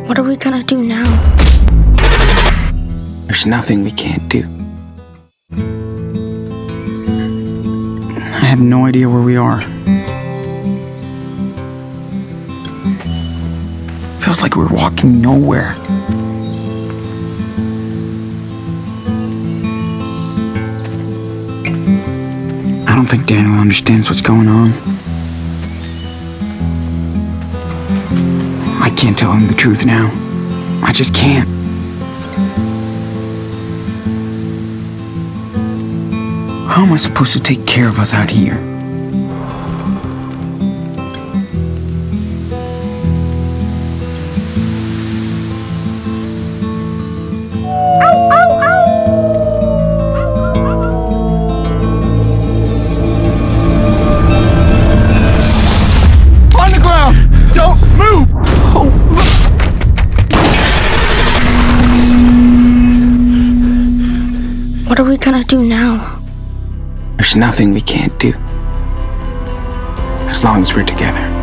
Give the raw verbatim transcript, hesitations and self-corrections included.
What are we gonna do now? There's nothing we can't do. I have no idea where we are. Feels like we're walking nowhere. I don't think Daniel understands what's going on. I can't tell him the truth now. I just can't. How am I supposed to take care of us out here? Ow, ow, ow. On the ground! Don't move! Oh. What are we gonna do now? There's nothing we can't do. As long as we're together.